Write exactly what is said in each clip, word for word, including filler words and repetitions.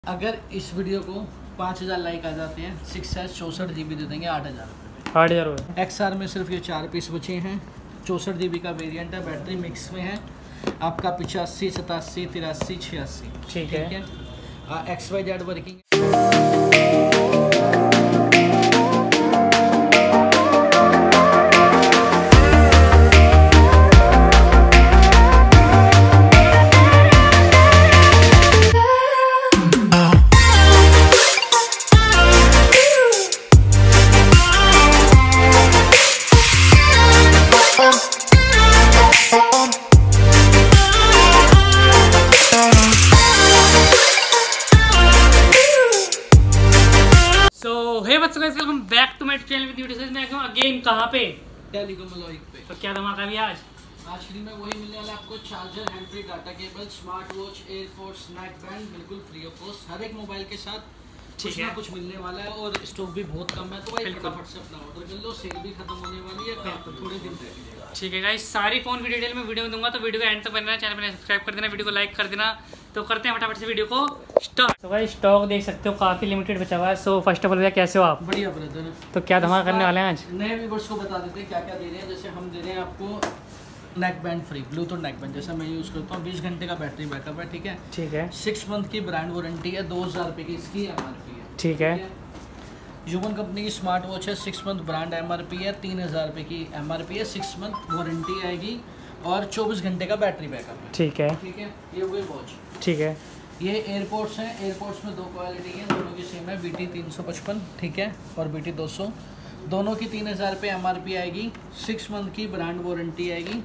अगर इस वीडियो को पाँच हज़ार लाइक आ जाते हैं सिक्स एस चौंसठ जी बी दे देंगे आठ हज़ार रुपये आठ हज़ार रुपये एक्स आर में सिर्फ ये चार पीस बचे हैं। चौंसठ जी बी का वेरिएंट है, बैटरी मिक्स में है आपका पिचासी सतासी तिरासी छियासी। ठीक है, है X Y Z working. Welcome back to my channel with videos. मैं हूं अगेन कहां पे, टेलीकॉम अलॉय पे। तो क्या धमाका भी आज आज फ्री में वही मिलने वाला आपको charger, hand free data cable, smart watch, airports, neck band बिल्कुल फ्री ऑफ कॉस्ट। हर एक मोबाइल के साथ कुछ ना कुछ मिलने वाला है और स्टॉक भी बहुत कम है, तो भाई फटाफट से अपना ऑर्डर कर लो। सेल भी खत्म होने वाली है, थोड़े दिन रह। ठीक है गाइस, सारी फोन की डिटेल में वीडियो में दूंगा, तो वीडियो को एंड तक बनना, चैनल पर सब्सक्राइब कर देना, वीडियो को लाइक कर देना। तो करते हैं फटाफट से वीडियो को स्टार्ट। तो भाई स्टॉक देख सकते हो काफ़ी लिमिटेड बचा हुआ है। सो फर्स्ट ऑफ ऑल भैया कैसे हो आप? बढ़िया ब्रदर। तो क्या धमाका करने वाले हैं आज? नए व्यूअर्स को बता देते हैं क्या क्या दे रहे हैं। जैसे हम दे रहे हैं आपको neck band free, bluetooth neck band, जैसा मैं यूज़ करता हूँ। बीस घंटे का बैटरी बैकअप है, ठीक है ठीक है। सिक्स मंथ की ब्रांड वारंटी है, दो हज़ार रुपये की इसकी एम आर पी है, ठीक है। यूवन कंपनी की स्मार्ट वॉच है, six month brand M R P है, तीन हज़ार रुपये की एम आर पी है, सिक्स मंथ वारंटी आएगी और चौबीस घंटे का बैटरी बैकअप है, ठीक है ठीक है। ये हुए वॉच, ठीक है। ये एयरपोर्ट्स हैं। एयरपोर्ट्स में दो क्वालिटी है, दोनों की सेम है, बी टी तीन सौ पचपन, ठीक है, और बी टी दो सौ। दोनों की तीन हज़ार रुपये एम आर पी आएगी, सिक्स मंथ की ब्रांड वारंटी आएगी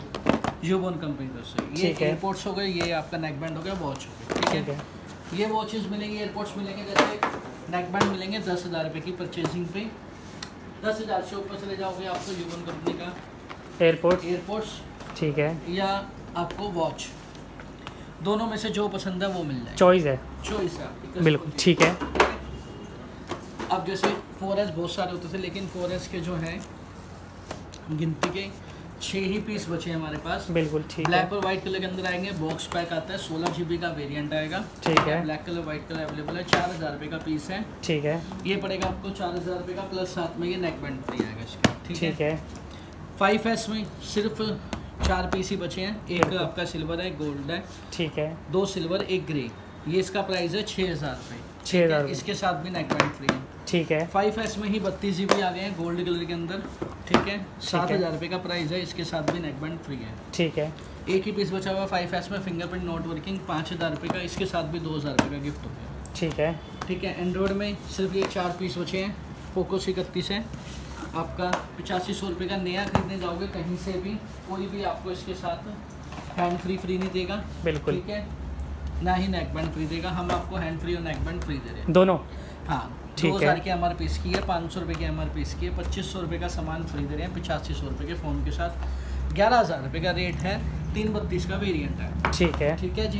यूवन कंपनी तरफ से। ये एयरपोर्ट्स हो गए, ये आपका नेक बैंड हो गया, वॉच हो गई, ठीक है। ये वॉचेस मिलेंगे, एयरपोर्ट्स मिलेंगे, जैसे नेक बैंड मिलेंगे दस हज़ार रुपये की परचेजिंग पे। दस हज़ार से ऊपर चले जाओगे आपको यूवन कंपनी का एयरपोर्ट एयरपोर्ट्स, ठीक है, या आपको वॉच, दोनों में से जो पसंद है वो मिल जाए। चॉइस है, चॉइस है आपकी, बिल्कुल ठीक है। अब जैसे फोर एस बहुत सारे होते थे, लेकिन फोर एस के जो हैं गिनती के छः ही पीस बचे हैं हमारे पास, बिल्कुल ठीक है। ब्लैक और वाइट कलर के अंदर आएंगे, बॉक्स पैक आता है, सोलह जी बी का वेरिएंट आएगा, ठीक है। Black colour white colour available है, चार हज़ार रुपये का पीस है, ठीक है। ये पड़ेगा आपको चार हज़ार रुपये का, प्लस साथ में ये नेक बैंड फ्री आएगा इसका, ठीक है। फाइव एस में सिर्फ चार पीस ही बचे हैं, एक आपका सिल्वर है, गोल्ड है, ठीक है, दो सिल्वर एक ग्रे। ये इसका प्राइस है छः हज़ार रुपये, छः हज़ार इसके साथ भी नेक बैंड फ्री है, ठीक है। फाइव एस में ही बत्तीस जी बी आ गए हैं गोल्ड कलर के अंदर, ठीक है, सात हज़ार रुपये का प्राइस है, इसके साथ भी नेक बैंड फ्री है, ठीक है। एक ही पीस बचा हुआ फाइव एस में, फिंगरप्रिंट नॉट वर्किंग, पाँच हज़ार रुपये का, इसके साथ भी दो हज़ार रुपये का गिफ्ट हो गया, ठीक है, ठीक है। एंड्रॉयड में सिर्फ ये चार पीस बचे हैं, पोको सी इकतीस है आपका, पचासी सौ रुपये का। नया खरीदने जाओगे कहीं से भी, कोई भी आपको इसके साथ हैंड फ्री फ्री नहीं देगा, बिल्कुल, ठीक है, ना ही नेक बैंड फ्री देगा। हम आपको हैंड फ्री और नेक बैंड फ्री दे रहे हैं दोनों, हाँ। दो हज़ार की एम आर पी इसकी है, पाँच सौ रुपये की एम आर पी इसकी है, पच्चीस सौ रुपये का सामान फ्री दे रहे हैं, पचासी सौ रुपये के फ़ोन के साथ, ग्यारह हज़ार रुपये का रेट है, तीन बत्तीस का वेरिएंट है, ठीक है, ठीक है जी।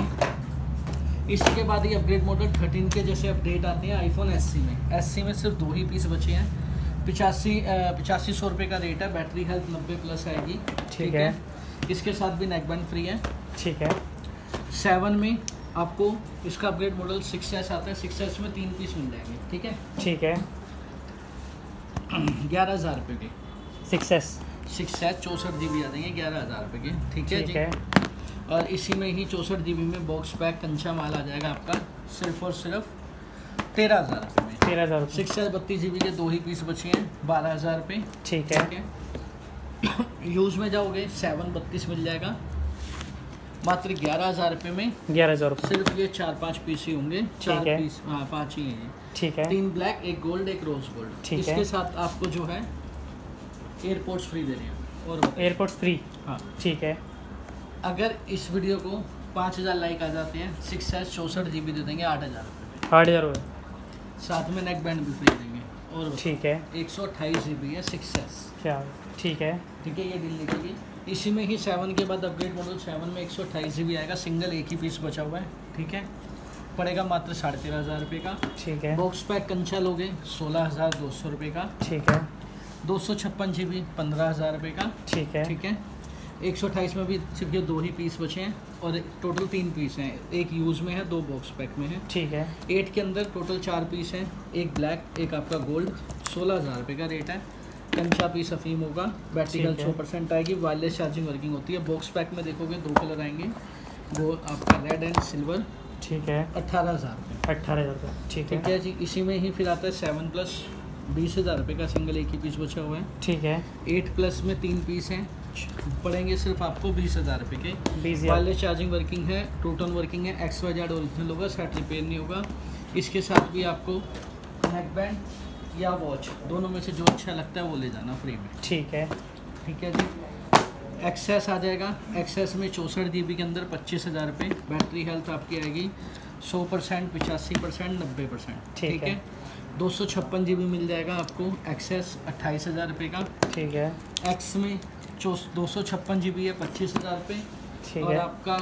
इसी के बाद ये अपग्रेड मॉडल थर्टीन के जैसे अपडेट आते हैं आईफोन एस सी में, एस सी में सिर्फ दो ही पीस बचे हैं, पिचासी पिचासी सौ रुपये का रेट है, बैटरी हेल्थ नब्बे प्लस आएगी, ठीक है, इसके साथ भी नेक बैंड फ्री है, ठीक है। सेवन में आपको इसका अपग्रेड मॉडल सिक्स एस आता है, सिक्स एस में तीन पीस मिल जाएंगे, ठीक है, ठीक है, ग्यारह हज़ार रुपये की सिक्स एस सिक्स एस चौंसठ जी बी आ जाएंगे ग्यारह हज़ार रुपये की, ठीक है जी। और इसी में ही चौंसठ जी बी में बॉक्स पैक कंचा माल आ जाएगा आपका सिर्फ और सिर्फ तेरह हज़ार रुपये में, तेरह हज़ार सिक्स एस बत्तीस जी बी के दो ही पीस बचे हैं, बारह हज़ार रुपये, ठीक है। यूज़ में जाओगे सेवन बत्तीस मिल जाएगा मात्र ग्यारह हज़ार रुपये में, ग्यारह हज़ार सिर्फ ये चार पांच पीस ही होंगे, चार पीस, हाँ पाँच ही हैं, ठीक है, तीन ब्लैक एक गोल्ड एक रोज गोल्ड, ठीक है। इसके साथ आपको जो है एयरपोर्ट्स फ्री दे रहे हैं, और एयरपोर्ट्स फ्री, हाँ ठीक है। अगर इस वीडियो को पाँच हज़ार लाइक आ जाते हैं सिक्स एस चौंसठ जी बी दे देंगे आठ हज़ार रुपये आठ हज़ार रुपये साथ में नेक बैंड भी फ्री देंगे, और ठीक है, एक सौ अट्ठाईस जी बी है सिक्स एस, क्या, ठीक है, ठीक है, ये डील निकलेगी। इसी में ही सेवन के बाद अपग्रेड मॉडल सेवन में एक सौ अट्ठाईस जी बी आएगा, सिंगल एक ही पीस बचा हुआ है, ठीक है, पड़ेगा मात्र साढ़े तेरह हज़ार रुपये का, ठीक है। बॉक्स पैक कंचा लोगे सोलह हज़ार दो सौ रुपये का, ठीक है, दो सौ छप्पन जी बी पंद्रह हज़ार रुपये का, ठीक है, ठीक है। एक सौ अट्ठाईस में भी सिर्फ ये दो ही पीस बचे हैं और टोटल तीन पीस हैं, एक यूज़ में है, दो बॉक्स पैक में है। ठीक है। एट के अंदर टोटल चार पीस हैं, एक ब्लैक एक आपका गोल्ड। सोलह हज़ार रुपये का रेट है। कंचा पीस अफीम होगा, बैटरी हेल्थ छः परसेंट आएगी, वायरलेस चार्जिंग वर्किंग होती है। बॉक्स पैक में देखोगे दो कलर आएंगे, वो आपका रेड एंड सिल्वर। ठीक है। अट्ठारह हज़ार रुपये अट्ठारह हज़ार रुपये ठीक है। ठीक है जी। इसी में ही फिर आता है सेवन प्लस, बीस हज़ार रुपये का सिंगल एक ही पीस बचा हुआ है। ठीक है। एट प्लस में तीन पीस हैं, पड़ेंगे सिर्फ आपको बीस हज़ार रुपये के। बीस वायरलेस चार्जिंग वर्किंग है, टू टोन वर्किंग है, एक्स वाई जेड ओरिजिनल होगा, सेट रिपेयर नहीं होगा। इसके साथ भी आपको नेक बैंड या वॉच दोनों में से जो अच्छा लगता है वो ले जाना फ्री में। ठीक है। ठीक है जी। एक्सेस आ जाएगा, एक्सेस में चौंसठ जी बी के अंदर पच्चीस हज़ार रुपये। बैटरी हेल्थ आपकी आएगी सौ परसेंट, पचासी परसेंट, नब्बे परसेंट। ठीक है। दो सौ छप्पन जी बी मिल जाएगा आपको एक्सेस अट्ठाईस हज़ार रुपये का। ठीक है। एक्स में दो सौ छप्पन जी बी है, पच्चीस हज़ार रुपये। ठीक और है। आपका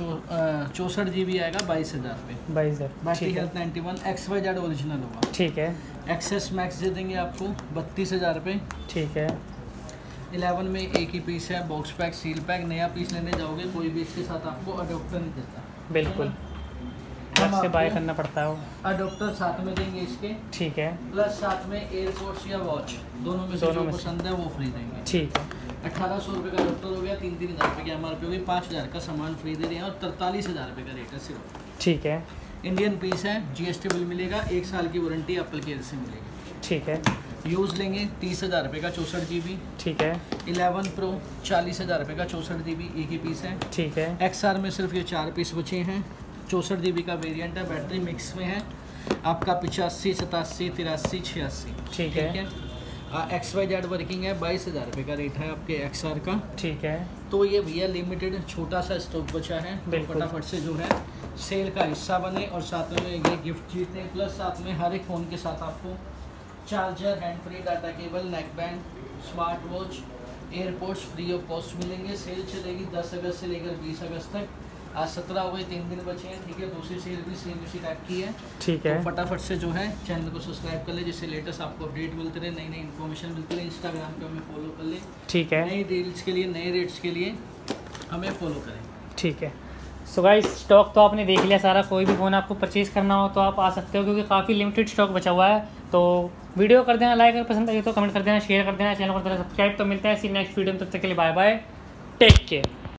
चौंसठ जी बी आएगा बाईस हज़ार रुपये। बाईस हज़ार battery health ninety one, X Y Z original होगा। ठीक है। एक्सेस मैक्स दे देंगे आपको बत्तीस हज़ार रुपये। ठीक है। इलेवन में एक ही पीस है, बॉक्स पैक सील पैक। नया पीस लेने जाओगे कोई भी इसके साथ आपको अडोप्टर नहीं देता। बिल्कुल अलग से बाय करना पड़ता है वो। अडोप्टर साथ में देंगे इसके। ठीक है। प्लस साथ में एयरपोर्ट्स या वॉच दोनों में से दोनों जो में पसंद है वो फ्री देंगे। ठीक है। अठारह सौ रुपये का अडोप्टर हो गया, तीन तीन हज़ार रुपये की एम आर पी होगी, पाँच हज़ार का सामान फ्री दे रहे हैं और तरतालीस हज़ार रुपये का रेट है सिर्फ। ठीक है। इंडियन पीस है, जीएसटी बिल मिलेगा, एक साल की वारंटी एप्पल केयर से मिलेगी। ठीक है। यूज़ लेंगे तीस हज़ार रुपये का चौंसठ जी बी। ठीक है। इलेवन प्रो चालीस हज़ार रुपये का चौंसठ जी बी, एक ही पीस है। ठीक है। एक्स आर में सिर्फ ये चार पीस बचे हैं, चौंसठ जी बी का वेरिएंट है, बैटरी मिक्स में है आपका पिचासी, सतासी, तिरासी, छियासी। ठीक है। एक्स वाई जेड वर्किंग है, बाईस हज़ार रुपये का रेट है आपके एक्स आर का। ठीक है। तो ये भैया लिमिटेड छोटा सा स्टॉक बचा है, तो फटाफट से जो है सेल का हिस्सा बने और साथ में ये गिफ्ट जीतें। प्लस साथ में हर एक फ़ोन के साथ आपको charger, hand free, data cable, neck band, smart watch, airports free of cost मिलेंगे। सेल चलेगी दस अगस्त से लेकर बीस अगस्त तक। आज सत्रह हो गए, तीन दिन बचे हैं। ठीक है। दूसरी सेल भी सेम इसी टाइप की है। ठीक है। तो फटाफट से जो है चैनल को सब्सक्राइब कर ले, जिससे लेटेस्ट आपको अपडेट मिलते रहे, नई नई इन्फॉर्मेशन मिलती रहे। इंस्टाग्राम पे हमें फॉलो कर ले। ठीक है। नई डील्स के लिए, नए रेट्स के लिए हमें फॉलो करें। ठीक है। सो गाइस स्टॉक तो आपने देख लिया सारा। कोई भी फ़ोन आपको परचेज़ करना हो तो आप आ सकते हो, क्योंकि काफ़ी लिमिटेड स्टॉक बचा हुआ है। तो वीडियो कर देना लाइक, अगर पसंद आई तो कमेंट कर देना, शेयर कर देना, चैनल को सब्सक्राइब। तो मिलते हैं इसी नेक्स्ट वीडियो में, तब तक के लिए बाय बाय, टेक केयर।